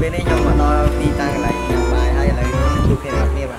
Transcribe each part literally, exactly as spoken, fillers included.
bên đây nhau mà nó đi tăng lại nhau bài hay là chụp hình mặt kia mà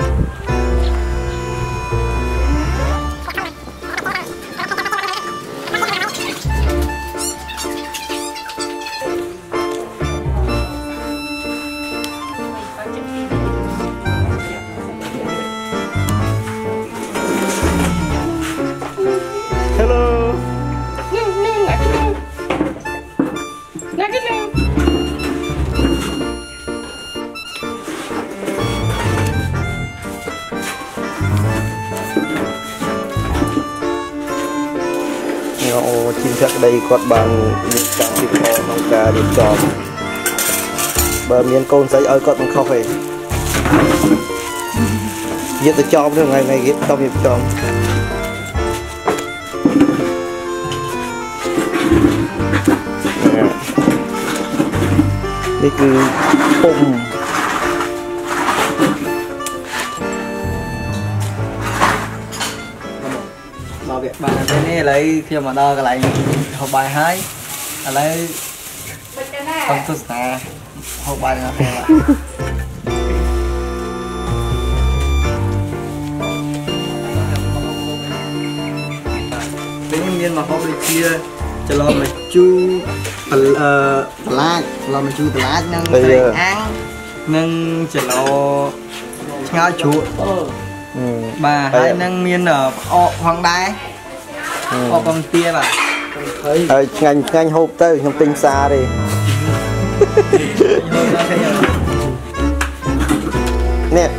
chim thật đây quạt bằng những trang thịt kho nông cà điểm tròn bờ miền côn giấy ơi quạt bằng khóc về giết tới tròn nữa ngày ngày giết trong điểm tròn đây cứ bùng bảo việc bạn bên này lấy khi mà đo cái lại hộp bài hai lấy không tốt nè hộp bài là phải là bên miền mà họ đi chia cho lo mà chu lá lo mà chu lá nâng cái ăn nâng chỉ lo ngao chuột bà hai nâng miền ở hoàng đai ở con tia bà ơi ngành ngành hộp tới không tinh xa đi nè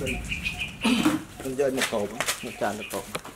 Mình chơi một cột, một tràn một cột.